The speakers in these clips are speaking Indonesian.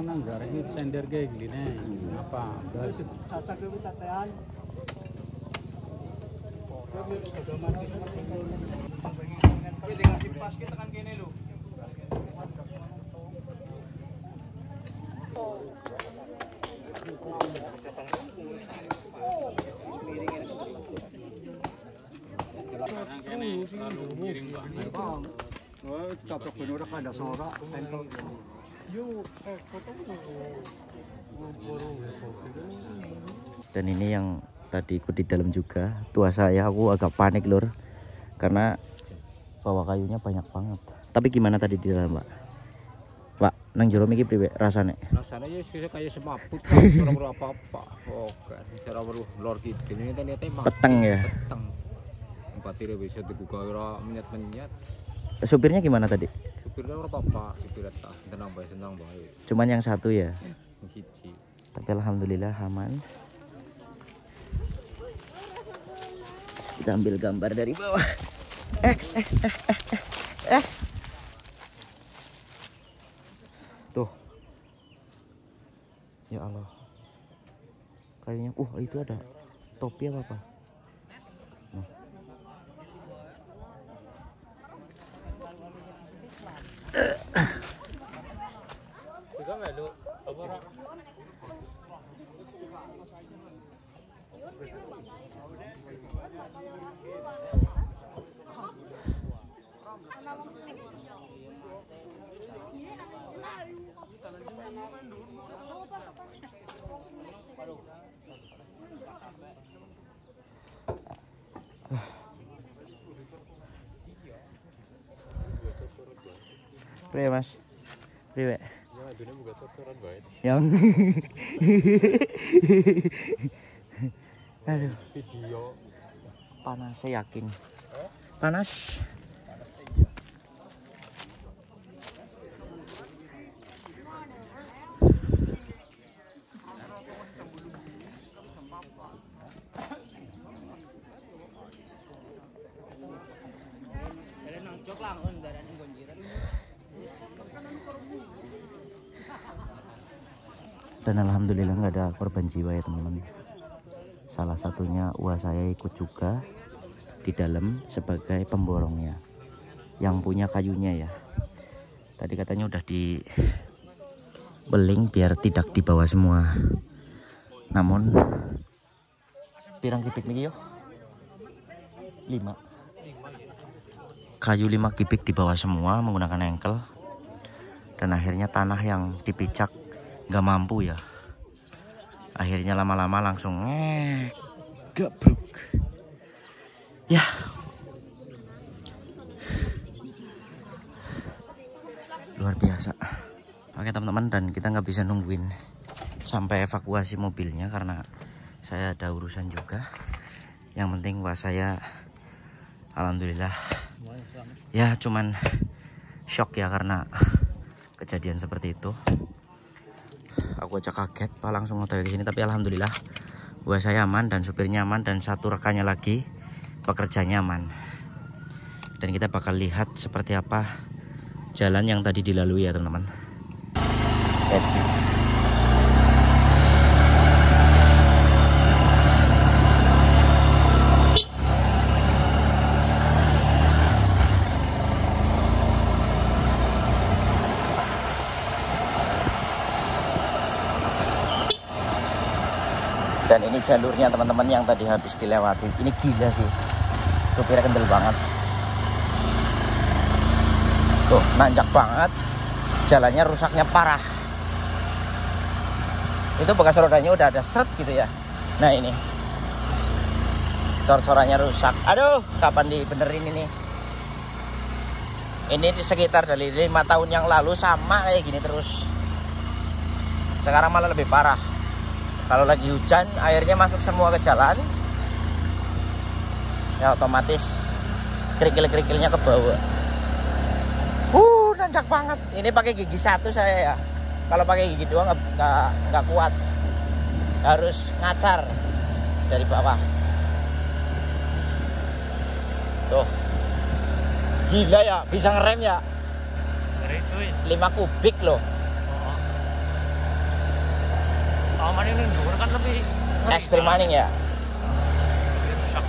nang garing itu sender kayak gini apa gas caca ke tatean pas kita kan gini lu Capek bener kada sorak tempel. Dan ini yang tadi ikut di dalam juga. Tua saya aku agak panik lur, karena bawa kayunya banyak banget. Tapi gimana tadi di dalam Pak? Pak, nang jero iki priwe rasane? rasanya ya kayak semaput ora perlu apa-apa oke ora perlu lor gitu ini ternyata emang Peteng ya. peteng empatire bisa dibuka ora menyat-menyat. Supirnya gimana tadi? Supirnya ora apa-apa, supirnya tak tenang bae. Cuman yang satu ya. Siji. Tapi alhamdulillah aman. Kita ambil gambar dari bawah. Tuh. Ya Allah. Kayaknya itu ada topi apa? Nah. Juga melu apa ora? Priwe Mas? Priwe? Ya adune buka cocoran bae. Yang aduh, Video panas saya yakin. Panas. Dan alhamdulillah nggak ada korban jiwa ya teman-teman. Salah satunya uas saya ikut juga di dalam sebagai pemborongnya, yang punya kayunya ya. Tadi katanya udah dibeling biar tidak dibawa semua. Namun pirang kipik nih yo? 5 kayu 5 kipik dibawa semua menggunakan engkel. Dan akhirnya tanah yang dipicak nggak mampu ya. Akhirnya lama-lama langsung gabruk. Ya. Luar biasa. Oke teman-teman, dan kita nggak bisa nungguin sampai evakuasi mobilnya karena saya ada urusan juga. Yang penting wah saya alhamdulillah ya cuman shock ya karena kejadian seperti itu. Aku aja kaget Pak langsung ngotong ke sini, tapi alhamdulillah buat saya aman dan supirnya aman dan satu rekannya lagi pekerjanya aman. Dan kita bakal lihat seperti apa jalan yang tadi dilalui ya teman-teman. Dan ini jalurnya teman-teman yang tadi habis dilewati. Ini gila sih, supirnya kendel banget. Tuh nanjak banget, jalannya rusaknya parah. Itu bekas rodanya udah ada seret gitu ya. Nah ini cor-corannya rusak. Aduh, kapan dibenerin ini? Ini di sekitar dari 5 tahun yang lalu sama kayak gini terus. Sekarang malah lebih parah. Kalau lagi hujan, airnya masuk semua ke jalan. Ya otomatis kerikil-kerikilnya ke bawah. Nanjak banget. Ini pakai gigi 1 saya ya. Kalau pakai gigi 2 nggak kuat. Harus ngacar dari bawah. Tuh. Gila ya, bisa ngerem ya. 5 kubik loh. Kalau maning ini dhuwur kan lebih ekstrim maning ya. rusak.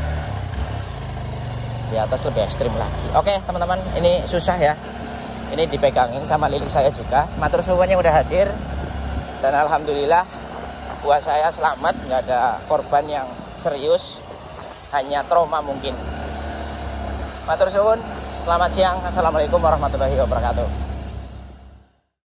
Di atas lebih ekstrim lagi. Oke teman-teman, ini susah ya. Ini dipegangin sama lilik saya juga. Matur suwun yang udah hadir. Dan alhamdulillah buah saya selamat, nggak ada korban yang serius, hanya trauma mungkin. Matur suwun, selamat siang, assalamualaikum warahmatullahi wabarakatuh.